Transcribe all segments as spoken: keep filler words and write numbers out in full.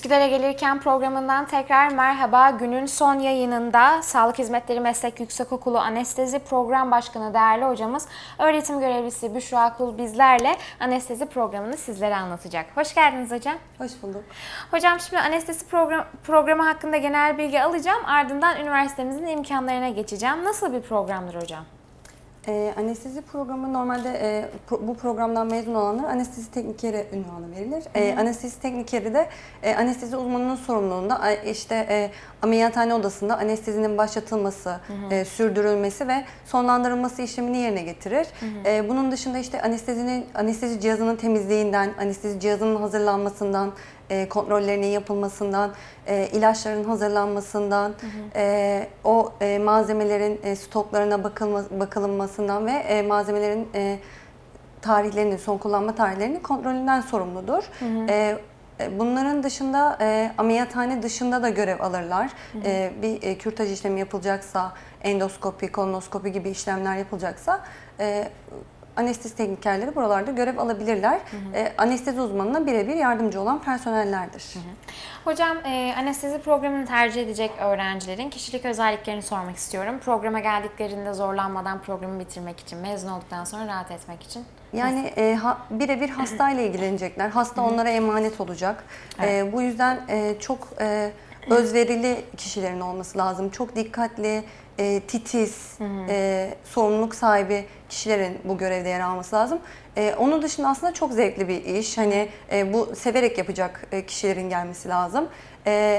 Üsküdar'a gelirken programından tekrar merhaba. Günün son yayınında Sağlık Hizmetleri Meslek Yüksekokulu Anestezi Program Başkanı değerli hocamız, öğretim görevlisi Büşra Akul bizlerle anestezi programını sizlere anlatacak. Hoş geldiniz hocam. Hoş bulduk. Hocam şimdi anestezi program, programı hakkında genel bilgi alacağım. Ardından üniversitemizin imkanlarına geçeceğim. Nasıl bir programdır hocam? Ee, anestezi programı normalde e, pro, bu programdan mezun olanlara anestezi teknikeri unvanı verilir. Ee, anestezi teknikeri de e, anestezi uzmanının sorumluluğunda işte e, ameliyathane odasında anestezinin başlatılması, hı hı. E, sürdürülmesi ve sonlandırılması işlemini yerine getirir. Hı hı. E, bunun dışında işte anestezinin anestezi cihazının temizliğinden, anestezi cihazının hazırlanmasından, E, kontrollerinin yapılmasından, e, ilaçların hazırlanmasından, hı hı. E, o e, malzemelerin e, stoklarına bakılma, bakılmasından ve e, malzemelerin e, tarihlerinin, son kullanma tarihlerinin kontrolünden sorumludur. Hı hı. E, Bunların dışında e, ameliyathane dışında da görev alırlar. Hı hı. E, bir e, kürtaj işlemi yapılacaksa, endoskopi, kolonoskopi gibi işlemler yapılacaksa e, anestezi teknikerleri buralarda görev alabilirler. Hı hı. E, anestezi uzmanına birebir yardımcı olan personellerdir. Hı hı. Hocam e, anestezi programını tercih edecek öğrencilerin kişilik özelliklerini sormak istiyorum. Programa geldiklerinde zorlanmadan programı bitirmek için, mezun olduktan sonra rahat etmek için. Yani e, ha, birebir hastayla ilgilenecekler. Hasta hı hı. onlara emanet olacak. Evet. E, bu yüzden e, çok e, özverili kişilerin olması lazım. Çok dikkatli, e, titiz, hı hı. E, sorumluluk sahibi kişilerin bu görevde yer alması lazım. E, onun dışında aslında çok zevkli bir iş. Hani e, bu severek yapacak e, kişilerin gelmesi lazım. E,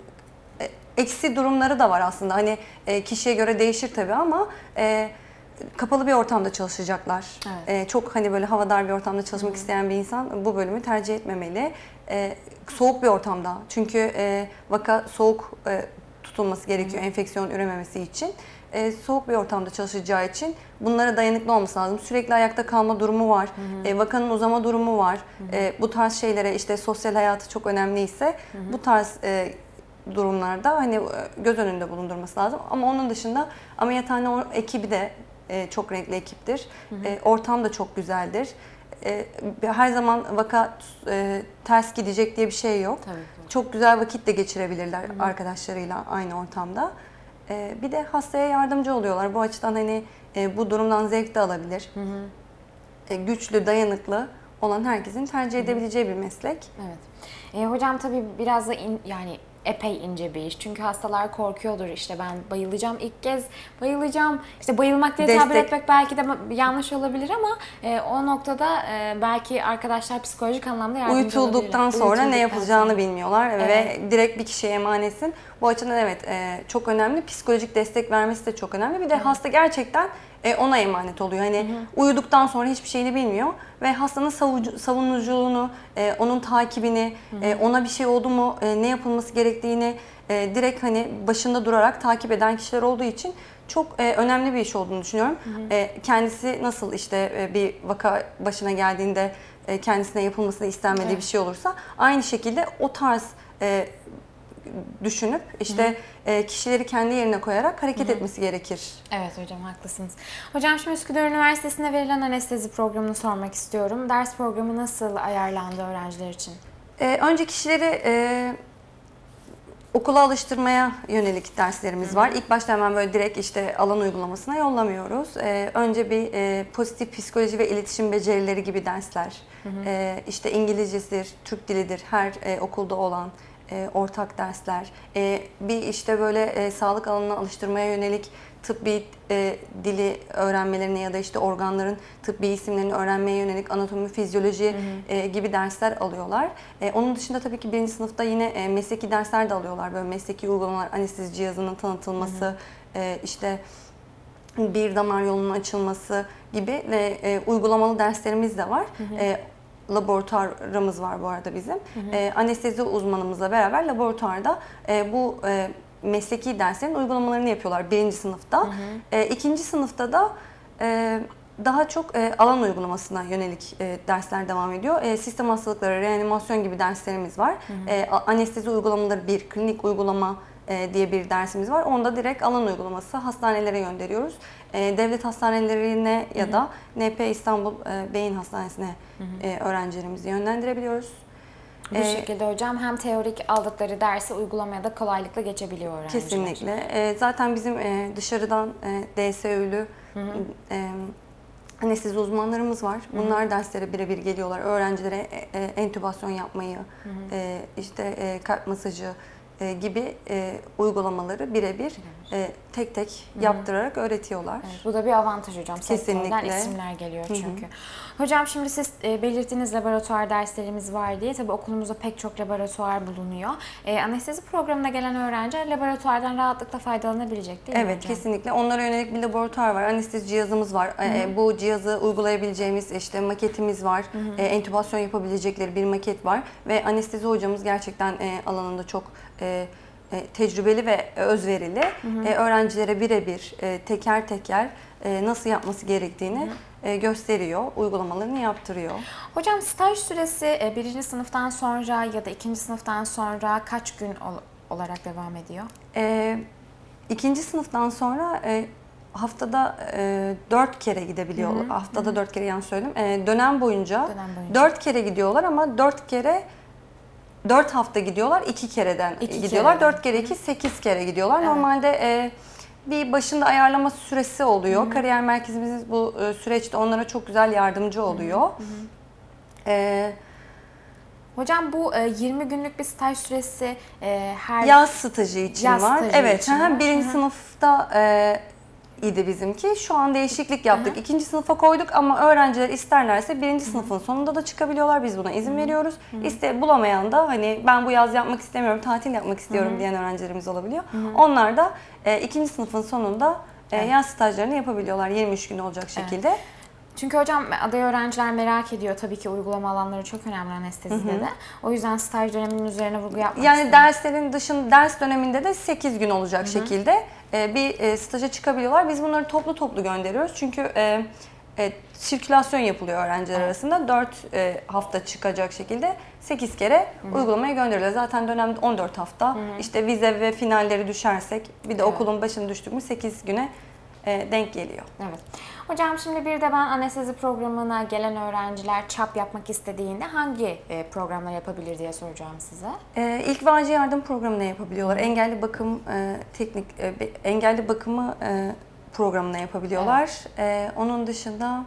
e, eksi durumları da var aslında. Hani e, kişiye göre değişir tabii ama e, kapalı bir ortamda çalışacaklar. Evet. E, çok hani böyle havadar bir ortamda çalışmak hı hı. isteyen bir insan bu bölümü tercih etmemeli. E, soğuk bir ortamda. Çünkü e, vaka soğuk e, tutulması gerekiyor, hı hı. enfeksiyon ürememesi için. E, soğuk bir ortamda çalışacağı için bunlara dayanıklı olması lazım. Sürekli ayakta kalma durumu var, hı hı. E, vakanın uzama durumu var. Hı hı. E, bu tarz şeylere işte sosyal hayatı çok önemliyse hı hı. bu tarz e, durumlarda hani göz önünde bulundurması lazım. Ama onun dışında ameliyathane ekibi de e, çok renkli ekiptir. Hı hı. E, ortam da çok güzeldir. E, her zaman vaka e, ters gidecek diye bir şey yok. Tabii, tabii. Çok güzel vakit de geçirebilirler hı hı. arkadaşlarıyla aynı ortamda. E, bir de hastaya yardımcı oluyorlar. Bu açıdan hani e, bu durumdan zevk de alabilir. Hı hı. E, güçlü, dayanıklı olan herkesin tercih edebileceği hı hı. bir meslek. Evet. E, hocam tabii biraz da in, yani epey ince bir iş. Çünkü hastalar korkuyordur. İşte ben bayılacağım, ilk kez bayılacağım. İşte bayılmak diye tabir etmek belki de yanlış olabilir ama e, o noktada e, belki arkadaşlar psikolojik anlamda yardımcı olabilirler. Uyutulduktan sonra Uyutulduktan ne yapılacağını sonra. bilmiyorlar evet. ve direkt bir kişiye emanetsin. Bu açıdan evet e, çok önemli. Psikolojik destek vermesi de çok önemli. Bir de evet. hasta gerçekten e, ona emanet oluyor. Hani hı hı. uyuduktan sonra hiçbir şeyini bilmiyor ve hastanın savucu, savunuculuğunu, e, onun takibini, hı hı. E, ona bir şey oldu mu, e, ne yapılması gerektiğini e, direkt hani başında durarak takip eden kişiler olduğu için çok e, önemli bir iş olduğunu düşünüyorum. Hı hı. E, kendisi nasıl işte e, bir vaka başına geldiğinde e, kendisine yapılmasını istenmediği evet. bir şey olursa aynı şekilde o tarz e, düşünüp işte hı hı. E, kişileri kendi yerine koyarak hareket hı hı. etmesi gerekir. Evet hocam haklısınız. Hocam şimdi Üsküdar Üniversitesi'nde verilen anestezi programını sormak istiyorum. Ders programı nasıl ayarlandı öğrenciler için? E, önce kişileri e, okula alıştırmaya yönelik derslerimiz hı hı. var. İlk başta hemen böyle direkt işte alan uygulamasına yollamıyoruz. Ee, önce bir e, pozitif psikoloji ve iletişim becerileri gibi dersler, hı hı. E, işte İngilizcesidir, Türk dilidir, her e, okulda olan e, ortak dersler. E, bir işte böyle e, sağlık alanına alıştırmaya yönelik tıbbi e, dili öğrenmelerine ya da işte organların tıbbi isimlerini öğrenmeye yönelik anatomi, fizyoloji hı hı. E, gibi dersler alıyorlar. E, onun dışında tabii ki birinci sınıfta yine e, mesleki dersler de alıyorlar. Böyle mesleki uygulamalar, anestezi cihazının tanıtılması, hı hı. E, işte bir damar yolunun açılması gibi ve e, uygulamalı derslerimiz de var. Hı hı. E, laboratuvarımız var bu arada bizim. Hı hı. E, anestezi uzmanımızla beraber laboratuvarda e, bu e, mesleki derslerin uygulamalarını yapıyorlar birinci sınıfta. Hı hı. E, ikinci sınıfta da e, daha çok e, alan uygulamasına yönelik e, dersler devam ediyor. E, sistem hastalıkları, reanimasyon gibi derslerimiz var. Hı hı. E, anestezi uygulamaları bir, klinik uygulama e, diye bir dersimiz var. Onda direkt alan uygulaması hastanelere gönderiyoruz. E, devlet hastanelerine ya hı hı. da N P İstanbul e, Beyin Hastanesi'ne hı hı. E, öğrencilerimizi yönlendirebiliyoruz. Bu ee, şekilde hocam hem teorik aldıkları dersi uygulamaya da kolaylıkla geçebiliyor öğrenciler. Kesinlikle. E, zaten bizim e, dışarıdan e, D S Ö'lü e, anestezi uzmanlarımız var. Bunlar hı hı. derslere birebir geliyorlar. Öğrencilere e, e, entübasyon yapmayı, hı hı. E, işte e, kalp masajı e, gibi e, uygulamaları birebir e, tek tek hı hı. yaptırarak öğretiyorlar. Evet, bu da bir avantaj hocam. Kesinlikle. Sektörden isimler geliyor çünkü. Hı hı. Hocam şimdi siz e, belirttiğiniz laboratuvar derslerimiz var diye. Tabii okulumuzda pek çok laboratuvar bulunuyor. E, anestezi programına gelen öğrenciler laboratuvardan rahatlıkla faydalanabilecek değil mi evet, hocam? Evet, kesinlikle. Onlara yönelik bir laboratuvar var. Anestezi cihazımız var. Hı hı. E, bu cihazı uygulayabileceğimiz işte maketimiz var. Hı hı. E, entübasyon yapabilecekleri bir maket var. Ve anestezi hocamız gerçekten e, alanında çok e, e, tecrübeli ve özverili. Hı hı. E, öğrencilere birebir e, teker teker e, nasıl yapması gerektiğini hı hı. E, gösteriyor, uygulamalarını yaptırıyor. Hocam staj süresi e, birinci sınıftan sonra ya da ikinci sınıftan sonra kaç gün ol, olarak devam ediyor? E, ikinci sınıftan sonra e, haftada e, dört kere gidebiliyorlar. Hı hı. Haftada hı hı. dört kere yanlış söyledim. E, dönem boyunca, dönem boyunca dört kere gidiyorlar ama dört kere dört hafta gidiyorlar, iki kereden iki gidiyorlar. Kereden. dört kere iki, sekiz kere gidiyorlar. Evet. Normalde e, bir başında ayarlama süresi oluyor. Hı-hı. Kariyer merkezimiz bu e, süreçte onlara çok güzel yardımcı oluyor. Hı hı. E, Hocam bu e, yirmi günlük bir staj süresi e, her... Yaz stajı için yaz var. Stajı evet, için var. birinci Hı-hı. sınıfta e, idi bizimki. Şu an değişiklik yaptık. Hı-hı. İkinci sınıfa koyduk ama öğrenciler isterlerse birinci Hı-hı. sınıfın sonunda da çıkabiliyorlar. Biz buna izin Hı-hı. veriyoruz. Hı-hı. İste bulamayan da hani ben bu yaz yapmak istemiyorum, tatil yapmak istiyorum Hı-hı. diyen öğrencilerimiz olabiliyor. Hı-hı. Onlar da e, ikinci sınıfın sonunda e, evet. yaz stajlarını yapabiliyorlar. yirmi üç gün olacak şekilde. Evet. Çünkü hocam aday öğrenciler merak ediyor. Tabii ki uygulama alanları çok önemli anestezide hı hı. de. O yüzden staj döneminin üzerine vurgu yapmak Yani istedim. derslerin dışında, ders döneminde de sekiz gün olacak hı hı. şekilde bir staja çıkabiliyorlar. Biz bunları toplu toplu gönderiyoruz. Çünkü e, e, sirkülasyon yapılıyor öğrenciler evet. arasında. dört e, hafta çıkacak şekilde sekiz kere hı hı. uygulamaya gönderiyorlar. Zaten dönemde on dört hafta. Hı hı. İşte vize ve finalleri düşersek bir de evet. okulun başını düştük mü sekiz güne e, denk geliyor. Evet. Hocam şimdi bir de ben anestezi programına gelen öğrenciler çap yapmak istediğinde hangi programlar yapabilir diye soracağım size. Ee, ilk ve acil yardım programına yapabiliyorlar. Hı. Engelli bakım e, teknik e, engelli bakımı e, programına yapabiliyorlar. Evet. E, onun dışında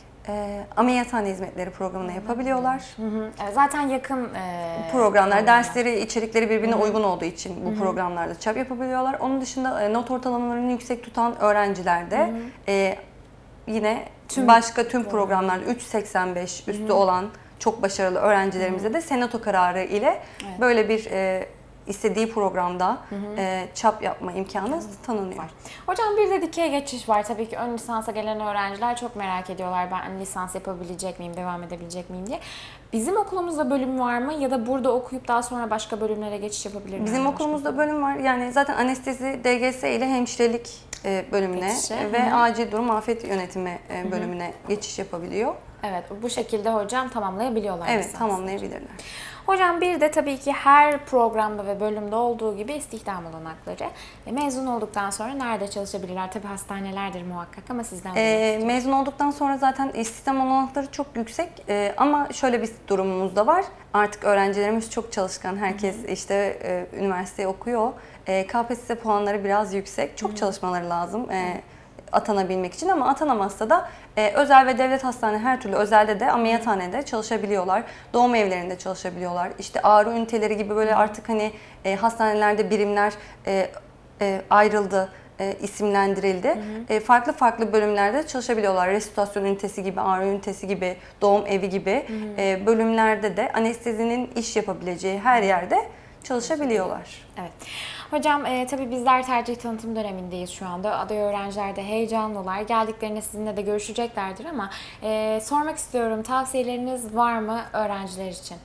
e, ameliyathane hizmetleri programına hı. yapabiliyorlar. Hı hı. Zaten yakın e, programlar, programlar, dersleri, içerikleri birbirine hı hı. uygun olduğu için bu hı hı. programlarda çap yapabiliyorlar. Onun dışında e, not ortalamalarını yüksek tutan öğrenciler de hı hı. E, yine tüm başka tüm programlarda üç seksen beş üstü Hı-hı. olan çok başarılı öğrencilerimize Hı-hı. de senato kararı ile evet. böyle bir e, istediği programda e, çap yapma imkanı Hı-hı. tanınıyor. Var. Hocam bir de dikey geçiş var. Tabii ki ön lisansa gelen öğrenciler çok merak ediyorlar. Ben lisans yapabilecek miyim, devam edebilecek miyim diye. Bizim okulumuzda bölüm var mı ya da burada okuyup daha sonra başka bölümlere geçiş yapabilir miyim? Bizim okulumuzda bölüm var. Yani zaten anestezi, D G S ile hemşirelik bölümüne Geçişe. ve Hı-hı. acil durum afet yönetimi bölümüne Hı-hı. geçiş yapabiliyor. Evet, bu şekilde hocam tamamlayabiliyorlar. Evet, tamamlayabilirler. Hocam bir de tabii ki her programda ve bölümde olduğu gibi istihdam olanakları. Mezun olduktan sonra nerede çalışabilirler? Tabii hastanelerdir muhakkak ama sizden ee, Mezun olduktan sonra zaten istihdam olanakları çok yüksek ee, ama şöyle bir durumumuz da var. Artık öğrencilerimiz çok çalışkan. Herkes Hı-hı. işte e, üniversiteyi okuyor. E, K P S S puanları biraz yüksek. Çok Hı-hı. çalışmaları lazım. E, atanabilmek için ama atanamazsa da e, özel ve devlet hastane her türlü özelde de ameliyathanede çalışabiliyorlar. Doğum evlerinde çalışabiliyorlar. İşte ağrı üniteleri gibi böyle artık hani e, hastanelerde birimler e, e, ayrıldı, e, isimlendirildi. Hı hı. E, farklı farklı bölümlerde çalışabiliyorlar. Restorasyon ünitesi gibi, ağrı ünitesi gibi, doğum evi gibi hı hı. E, bölümlerde de anestezinin iş yapabileceği her yerde çalışabiliyorlar. Evet. Hocam e, tabii bizler tercih tanıtım dönemindeyiz şu anda. Aday öğrenciler de heyecanlılar. Geldiklerinde sizinle de görüşeceklerdir ama e, sormak istiyorum, tavsiyeleriniz var mı öğrenciler için?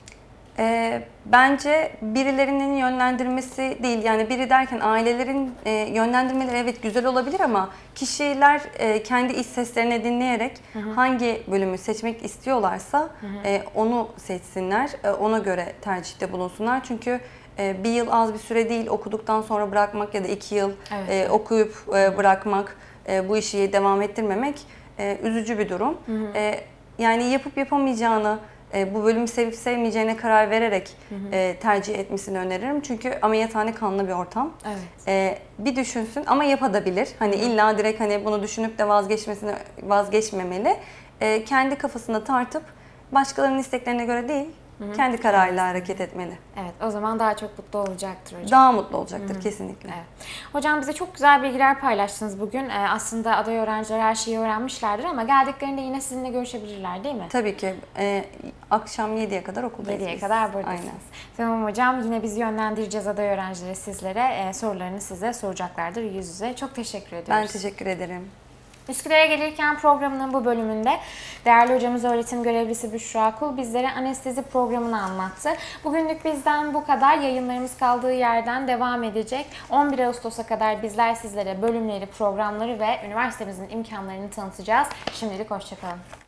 E, bence birilerinin yönlendirmesi değil, yani biri derken ailelerin e, yönlendirmeleri evet güzel olabilir ama kişiler e, kendi iç seslerini dinleyerek hı hı. hangi bölümü seçmek istiyorlarsa hı hı. E, onu seçsinler, e, ona göre tercihte bulunsunlar. Çünkü bir yıl az bir süre değil, okuduktan sonra bırakmak ya da iki yıl evet, e, evet. okuyup e, bırakmak, e, bu işi devam ettirmemek e, üzücü bir durum. Hı hı. E, yani yapıp yapamayacağını e, bu bölümü sevip sevmeyeceğine karar vererek e, tercih etmesini öneririm. Çünkü ameliyathane kanlı bir ortam. Evet. E, bir düşünsün ama yapabilir. Hani illa direkt hani bunu düşünüp de vazgeçmesine vazgeçmemeli. E, kendi kafasında tartıp başkalarının isteklerine göre değil, kendi kararıyla hareket etmeli. Evet, o zaman daha çok mutlu olacaktır hocam. Daha mutlu olacaktır kesinlikle. Evet. Hocam bize çok güzel bilgiler paylaştınız bugün. Ee, aslında aday öğrenciler her şeyi öğrenmişlerdir ama geldiklerinde yine sizinle görüşebilirler değil mi? Tabii ki. E, akşam yediye kadar okuldayız yediye biz. kadar buradasınız. Aynen. Tamam hocam, yine biz yönlendireceğiz aday öğrencileri sizlere. Ee, sorularını size soracaklardır yüz yüze. Çok teşekkür ediyoruz. Ben teşekkür ederim. Üsküdar'a gelirken programının bu bölümünde değerli hocamız öğretim görevlisi Büşra Kul bizlere anestezi programını anlattı. Bugünlük bizden bu kadar. Yayınlarımız kaldığı yerden devam edecek. on bir Ağustos'a kadar bizler sizlere bölümleri, programları ve üniversitemizin imkanlarını tanıtacağız. Şimdilik hoşçakalın.